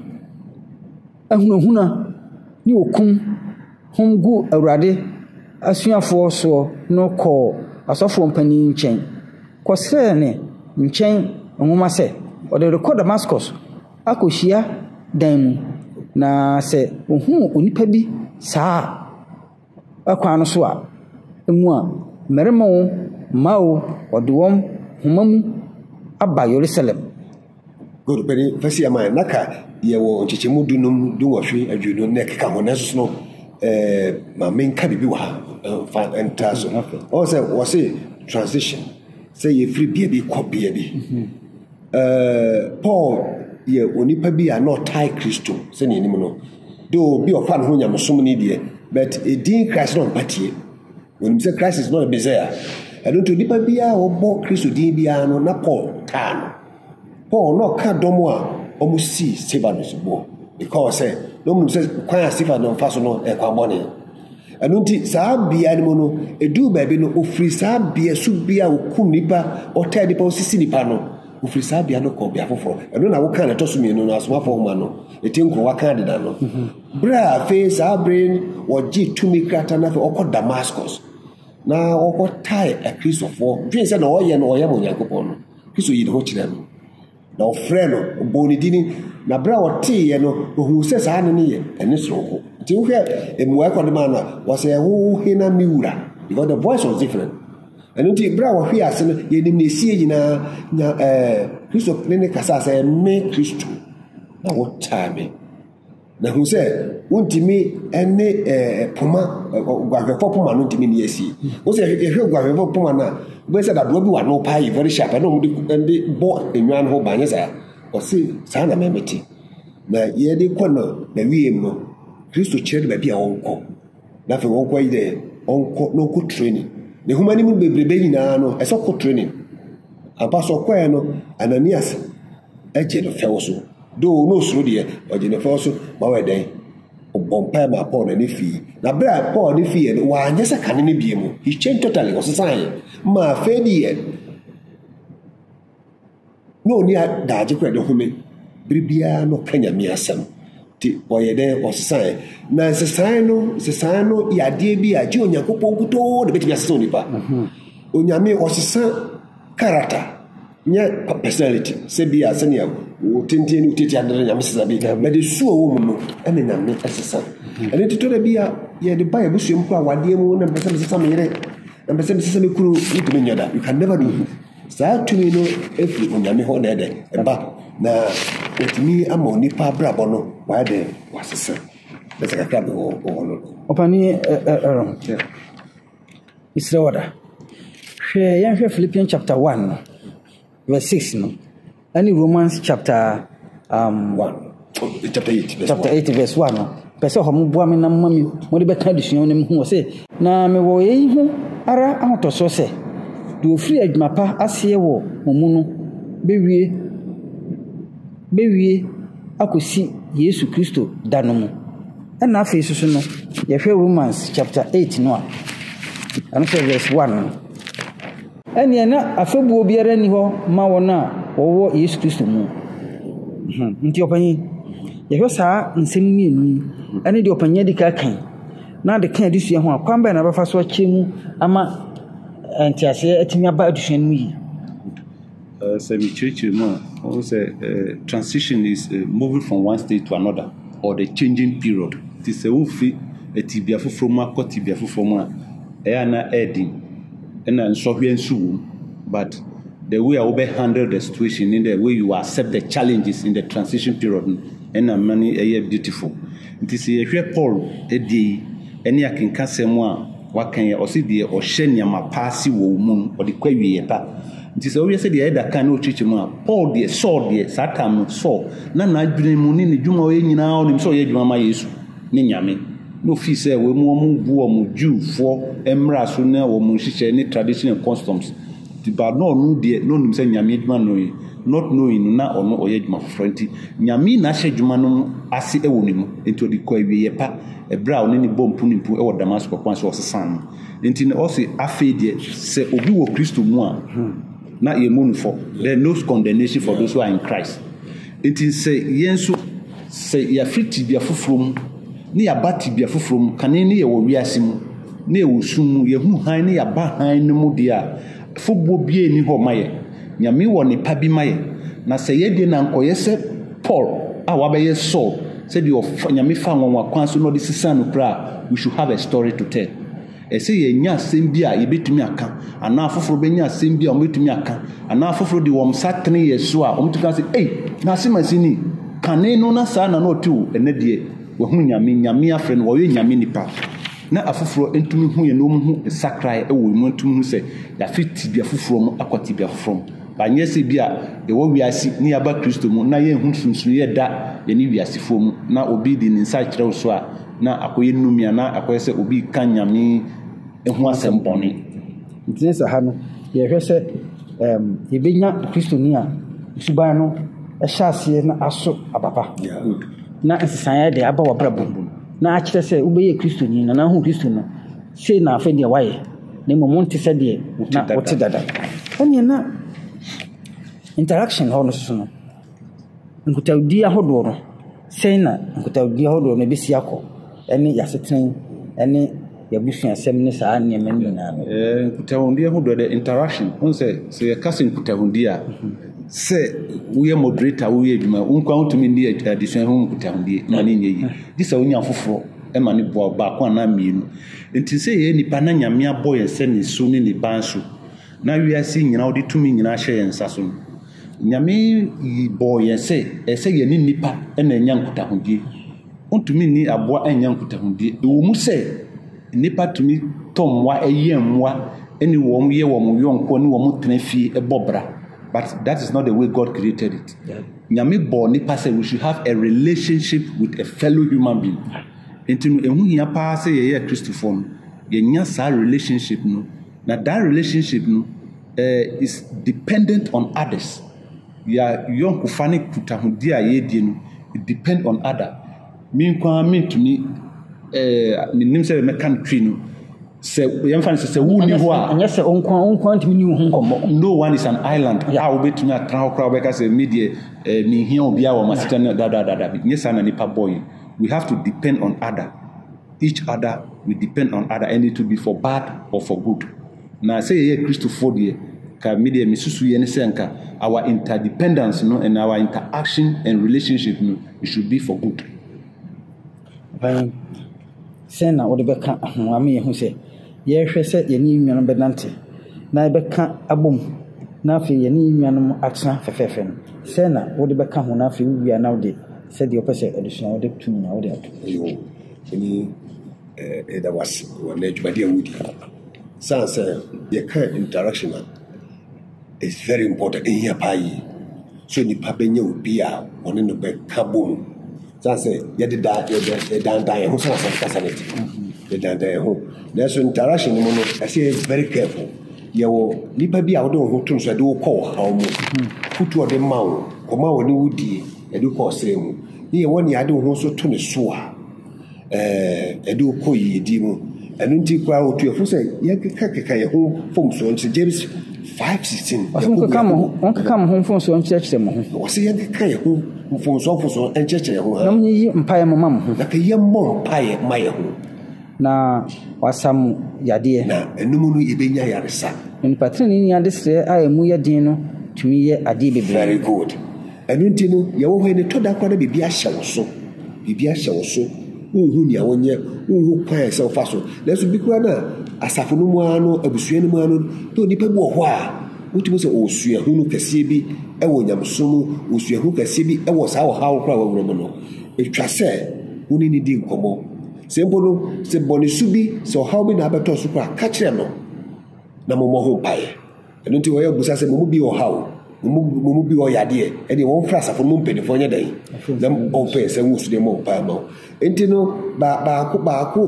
ahunahuna ne okum hom gu awurade asuafoɔ soɔ no kɔɔ asɔfoɔ mpanin nkyɛn kɔsrɛ ne nkyɛn nwoma sɛ ɔde rekɔ Damascus akɔhyia dan mu na sɛ ohuu onipa bi saa akwan no so a emu a mmarima wo mmaa wo ɔde wɔn homa mu aba Yerusalem good bɛni fɛsi ama naka yɛwɔ nkyekyɛmu dunum dunwɔhwe aduonu na ɛkeka ho nanso no ɛɛ ma menka biribi wɔ ha fa ɛnta so ɔwɔ sɛ wɔse transition sɛ yɛfiri bea bi kɔ bea bi ɛɛ Paul yɛ onipa bi a na ɔtae Kristo sɛnea anim no do bi ɔfa ne ho nyamesom ne deɛ but ɛdin Christ na ɔmpatie wɔnim sɛ Christ is not a Messiah ɛno nti onipa biara wɔbɔ Kristo din biara no na Paul taa no Paul na ɔka dɔm a ɔmo si Stephanus bɔ because sɛ na ɔmo sɛ kwan a Stephanus fa so no ɛkwan bɔne ɛno nti saa bea no mu no ɛduu baabi no ɔfiri saa bea so bea ɔkum nipa ɔtaa nipa ɔsisi nipa no ɔfiri saa bea no kɔ bea foforɔ ɛno na woka na ɛtɔ so mmienu no asomafoɔ homa no ɛti nkoro waka deda no berɛ a afei saa berɛ wɔgye tumi krata no afei ɔkɔ Damascus na ɔkɔtae akristofoɔ dwen sɛ na ɔyɛ no ɔyɛ ma Onyankopɔn no Kristo yi ne ho kyerɛ no na ɔfrɛ no ɔbɔ ne dini na berɛ a ɔteeɛ no ɔhuu sɛ saa no ne yɛ ɛne soronko nti wohwɛ mmua ɛkɔde ma no a wɔsɛ ɛho hena me wura because the voice was different ɛno nti berɛ a wɔhwe ase no yɛnim ne ɛsie nyinaa nya ɛɛ Kristo ne ne kasa sɛ me Kristo na wotaa me na hu sɛ wontimi ɛne ɛɛ poma guahwɛfo poma no ntimi ne asie wo sɛ yɛhwɛ guahwɛfo poma no a wobɛsɛ sɛ dadoa bi wɔ ano paa yi very sharp ɛna ɔmde ɛde bɔ nnwa no ho banyɛ saa ɔse saa na mɛmete na yɛde kɔ no na wiem no Kristo kyerɛ de baabi a ɔnkɔ na afei wɔnkɔ yi dɛ ɔnkɔ na ɔnkɔ training ne homa no mu bebrebe nyinaa no ɛsɛ ɔkɔ training ampa so ɔkɔɛ no Ananias agye no fɛw so do no suro deɛ ɔgye no fɛw so ma wɔyɛ dɛn ɔbɔ mpae ma Paul na ne fie na berɛ a Paul ne fie no wɔanyɛ sɛ kane no bie mu he changed totally ɔsesaeɛ ma afei deɛ na ɔni adagye kora de home biribiara no ɔka Nyame asɛm nti ɔyɛ dɛn ɔsesaeɛ na nsesae no nsesae no yɛ adeɛ bi a gye Onyankopɔn nkutoo de bɛtumi asesa onipa Onyame ɔsesa character nyɛ personality sɛ bi a sɛnea wo tenten ni utete adere nyame sesa bi but the su wo mu no ene nyame sesa ene tito da bia ye de ba ye busuam ko awade mu na pese sesa me yere na pese sesa me kuru utumi nyoda you can never do saa tumi no efi onyame ho na ede eba na otumi ama onipa brabo no wa de wasesa bese ka krabe o o no opani eh Israel hwe yan hwe Philippians chapter one no verse six no and Romans chapter um one chapter eight verse chapter one. eight verse one no pese ho mo boa me na mama mi mo de beka adusua ne hu se na me wo yi hu ara ahotoso se de ofri adwuma pa ase wo mu no bewie bewie akosi Yesu Kristo dano mu na afi susu no ye hwe Romans chapter eight no a ano se verse one ene na afebuo biara ni ho ma wona wo Yesu Kristo mu nti opanyi ye hwe saa nsem mienu ene de opanya di ka kan na de kan adusua ho akwamba na bafa so akyemu ama entiase atimi aba adusua no yi uh semi church mo o say transition is uh, moving from one state to another or the changing period ti se wo fi etibia foforo mu akotibia foforo mu a e na edin ena nsohwe nsu but the way I will handle the situation in the way you accept the challenges in the transition period and many a beautiful it is a Paul edi any akenka semu a wakan ye osidi o hye ma paasi wo mu o de kwawie pa it is always say the either kan o chichi mu a Paul de Saul de Satan Saul na na adwene mu ni ne dwuma o nyina o nim so ye dwuma ma Yesu ne nyame no fi say we mu mu bu o mu Jewfo emra so na wo mu hyehyɛ ne tradition and customs but no no de no nim say nyame dwuma no not knowing na ono oye dwuma fronti nyame na hye dwuma no ase e wonimu enti odi kwa wie pa e bra oni ni bompu ni pu e wo Damascus kwan so sesan enti na o se afede se obi wo Kristo mu a na ye mu nfo there no condemnation for those who are in Christ enti se yenso se ya friti bia foforo ni ya bati bia foforo kane ni ye wo wiase mu na ye wo sum ye hu han ni ya ba han no mu dia fobo bie ni ho maye nyame wo ne pa bi maye na se ye de na nkoye se Paul a wabaye Saul se de nyame fa won wakwan so no de sisa no kra we should have a story to tell e se ye nya asem bi a ye betumi aka ana afoforo be nya asem bi a o betumi aka ana afoforo de wom satene ye so a o mtuka se eh na asemasini kane no na sa na no tu ene de wo hu nyame nyame afre no wo ye nyame nipa na afoforo entumi hu ye no mu hu sakrai e wo mu entumi hu se ya fiti bia foforo mu akwati bia foforo ba nyese bia e wo wiase ni aba Kristo mu na ye hu sunsun ye da ye ni wiase fo mu na obi di ni nsa kire so a na akoye numia na akoye se obi kan nyame e hu asem boni ntinsa ha no ye hwe se em ye benya Kristo ni a suban no e hyase na aso ababa na nsesan ye de aba wa brabo na akire se ubeye Kristo ni na na hu Kristo no sei na afa de waye na mo monte se de na wote dada oni na interaction ho no so no nkutawdi ahodo no sei na nkutawdi ahodo no besi akọ ene yasetren ene yabusu asem ne saa ne mani na eh nkutawdi ahodo the interaction on se se ya kase nkutawdi a se we moderator we eduma unkwa utumi ndi addition ho nkutawdi na ne nyi disa onya foforo e ma ne bo ba kwa na mienu enti se ye nipa na nyame abo ye se ne so ne ne banso na wiase nyina odi tumi nyina hye ye nsa so nyame bo ye se e se ye ni nipa e na nya nkutahudie ontumi ni abo anya nkutahudie e wo mu se nipa tumi tomwa eyemwa eni wo mu ye wo mu yonko ni wo mu tenafi e bobra but that is not the way God created it. Yeah. Nyame bo nipa say we should have a relationship with a fellow human being. Enti ehu hia pa say ye ye Christopher ye nya sa relationship no na that relationship no uh, is dependent on others. Ya yon kufani kutahudi a ye die no it depend on other. Me kwa me to me eh ni nim say me kan twi no say yam fan say wu ni ho a anya say onkwa onkwa ntimi ni hu nkombo no one is an island. Yeah. How betumi atra okra be ka say media eh ni hia obi a wo masita da da da da bi nyesa na nipa boy. We have to depend on other. Each other we depend on other and it will be for bad or for good. Now say ye Christopher die ka media misusu ye ne senka our interdependence no and our interaction and relationship no it should be for good. Vai sena wo de beka ho ame hu se ye hwe se ye ni nwan benante na beka abom na afi ye ni nwan atsena fefefe no sena wo de beka ho na afi wia na wo de se de opese adusua wo de tumi na wo de ato yo ni eh that was when the jubadi awudi sense ye kan interaction is very important in here pai so ni pabenye obi a woni no beka bom sense ye de da ye dan dan ho sense kasaneti ye dan dan ho there's interaction mo no I say very careful ye wo nipa bi a wo de ho tun so de wo call how mo futu o de ma wo ko ma wo ni wudi e de call sere mu ni ye woni ade ho so to ne so a eh e de ko yi di mu enu nti kwa wo tu efu se ye keka keka ye ho fom so nti James five sixteen Onka kam onka kam ho fom so nkyerɛkyerɛ mo ho wo se ye keka ye ho fom so fom so nkyerɛkyerɛ ho ha nam yi mpae mo mam ho na ka ye mo mpae ma ye ho na wasam yade na enum no ye benya yaresa en patrini ni ade sɛ a emu ye din no tumi ye ade bebre very good enu nti no ye wo ho ne to da kwa na bibia hye wo so bibia hye wo so uhu ni awonye uhu kwa se ofa so leso bi kwa na asafo no mu ano abusua no mu ano to nipa bi wo ho a utumi se osua hu no kase bi e wo nyamsom osua hu kase bi e wo sa wo hawo kwa wo wuro no etwa se uni ni di nkomo se mbo no se boni subi se hawo bi na abeto so kwa ka kire no na mo mo ho pae eno nti wo ye busa se mo mu bi wo hawo mo mu bi wo yade e de won fra asafo mo mpedifo nya dan na o pe se wusu de mo pa ma enti no ba ba ko ba ko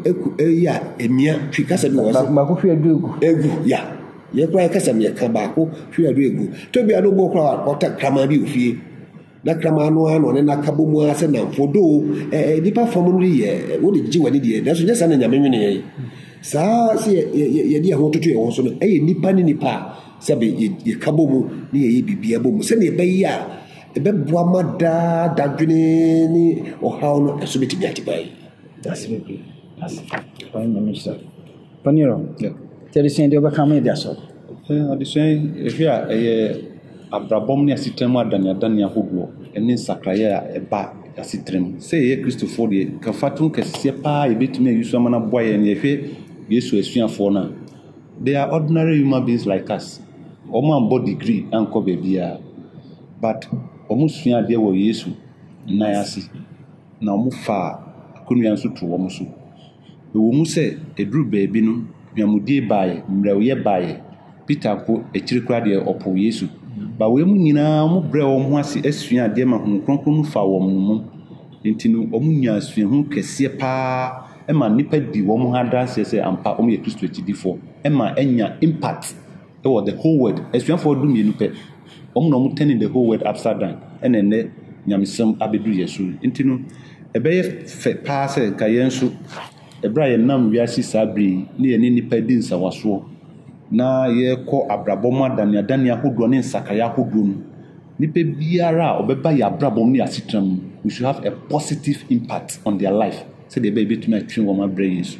e ya emia twi kasa bi wo ba ko hwe adu egu egu ya ye kwa kasa me ka ba ko hwe adu egu to bi ado bo kwa ko ta krama bi ofie na krama no ano ne na kabo mu ase na fodo e dipa fom no ye wo de ji wani de na so nya sa na nyame nwene ye sa se ye ye dia ho toto ye ho so no e nipa ni nipa sabe ye kabo mu ni ye bibia bo mu se ne be ya ebe boa mada dadwene ni o hawo no eso beti biati bai that's very that's fine me sir paniro yeah tell you saying they over come there so eh adisua ehwe a eh abrabom ne asitrem adania adania hodo ene sakraye a eba asitrem say ye Christopher de ka fatun kese pa ye betumi yusu amana boye ne ehwe Yesu asuafo na they are ordinary human beings like us omo ambo degree anko bebia but omo sua de wo Yesu na yasi na omo fa akonua nso to omo so wo mu se edru baabi no biamudie baaye mrawoye baaye Peter ko ekirikura de opo Yesu ba we mu nyina omo bre omo ase asua de ma hu kronkron mu fa wo mu ntinu omo nya asua hu kese pa ema nipa di wo mu hada se se ampa omo ye Kristo etidifo ema enya impact e wo the whole world asua for du mienu pe omo no mu turning the whole world upside down ene ne nyamsem abedu Yesu ntinu ebeye fe pa se ka yensu ebra ye nam wiasi sabri ne ye nipa di nsawaso na ye ko abrabom adania dania hodo ne nsakaya hodo no nipa biara obeba ya abrabom ne asitram we should have a positive impact on their life so they be able to make wo ma bra Yesu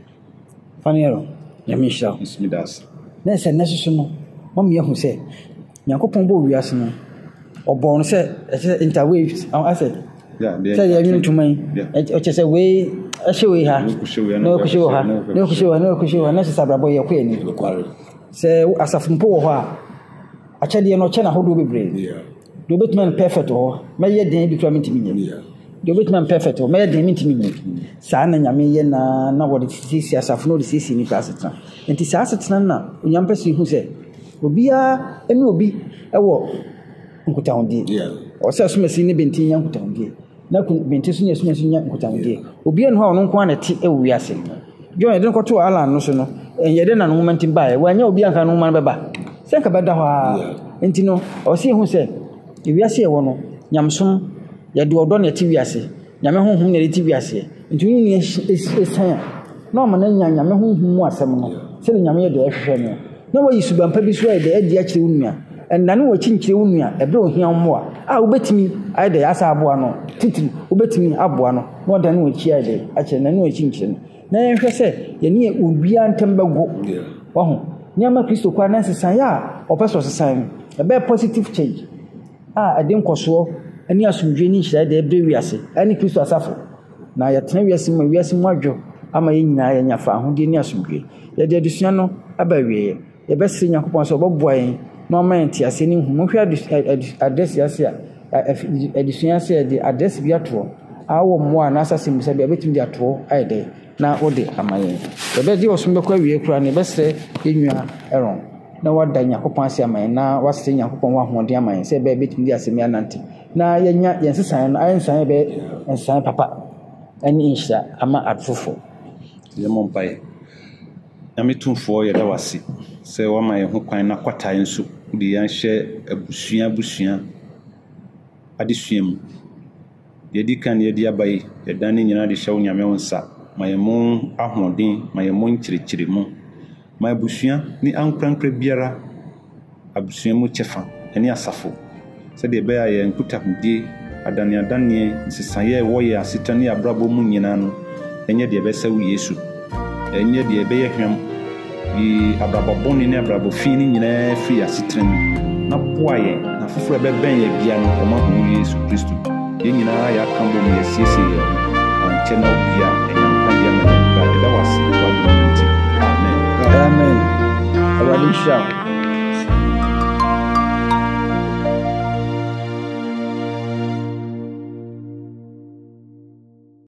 fanero yamisha bismidas na se nesusu no mom ye hu se Yakopon bo wiase no obo no se interwaves I said yeah yeah say you to me o che say we ahwe ha no kuhwe ha no kuhwe no kuhwe na se sabrabo ye kwa ni se asafumpo wo ha achade no che na hodo bebre yeah do betman perfect ho me ye den bi kwa mintimi nye do betman perfect ho me ye den mintimi nye sa na nyame ye na na wo de sisi asafo no de sisi ni paseta enti sa asetena na onyampesi hu se obia ene obi ewo nkutahondie yeah o se asumasi ne benti nya nkutahondie na kun benti so nya asumasi nya nkutahondie obia no ha ono nko anete ewu wiase jo yede nko to ala no so no yede na no momentum bae wanya obia nka no man beba se nka beda ha enti no o se hu se wiase ewo no nyamsom yede odo na ti wiase nyame honhom na ti wiase enti ni esan na ma na nya nyame honhom mu asem no se nyame yede ehwehwe no na wo yisuba mpa bi so e de adi akire wonua enna no wo chinkire wonua ebre ohia mmoa a wobetimi ai de asa aboa no titiri wobetimi aboa no na oda no wo chi ai de akire na no wo chinkire no na ehwe se ye ne obia ntem bago waho nneɛma Kristo kwa na nsesan ya ɔpɛ so sesan no ɛbɛ positive change a ɛde nkɔsoɔ ani asomdwe ni hyira de ɛbrɛ wiase ɛne Kristo asafo na yɛtena wiase mu wiase mu adwo ama yɛn nyinaa yɛnya fa ahodie ni asomdwe yɛde adusua no aba wie yɛbɛsrɛ Nyankopɔn sɛ ɔbɛboa yɛn na ɔma yɛn tiase ne hu mohwɛ adresi ase a adusua ase yɛde adresi bi atoɔ awɔ mmoa na asase mu sɛ bi abɛtumi de atoɔ ayɛ dɛ na wode ama yɛn yɛbɛde ɔsom bɛkɔ awie kora ne yɛbɛsrɛ yɛnwua ɛrɔn na wada Nyankopɔn ase ama yɛn na wasrɛ Nyankopɔn wɔ ahoɔden ama yɛn sɛ ɛbɛyɛ bɛtumi de asɛm anante na yɛnya yɛn sesan no ayɛ nsan yɛbɛyɛ nsan papa ɛne nhyira ama adofo yɛmɔ mpaeɛ Nyame tumfoɔ yɛda wase sɛ wama yɛn ho kwan na kwatae nso de yɛn hyɛ abusua abusua adesua mu yɛdi kan yɛdi aba yi yɛda ne nyinaa de hyɛ wo Nyame wo nsa ma yɛn mo ahoɔden ma yɛn mo nkyerɛkyerɛ mu ma abusua ne ankrankra biara abusua mu kyɛfa ɛne asafo sɛdeɛ ɛbɛyɛ a yɛn nkutahodie adaneadaneɛ nsesaeɛ ɛwɔ yɛ aseta ne abrabɔ mu nyinaa no ɛnyɛ deɛ ɛbɛsɛ wo Yesu ɛnyɛ deɛ ɛbɛyɛ hwam yi abrabɔbɔne ne abrabɔfi ne nyinaa firi asetena mu na boa yɛn na foforɔ ɛbɛbɛn yɛ bia no ɔma ho Yesu Kristo yɛn nyinaa yɛ aka mbɔ mu yɛsiesie yɛn ho ankyɛ na obia ɛnya nkwagye ama yɛn kra ɛda wase wadom nti amen amen awurade nhyira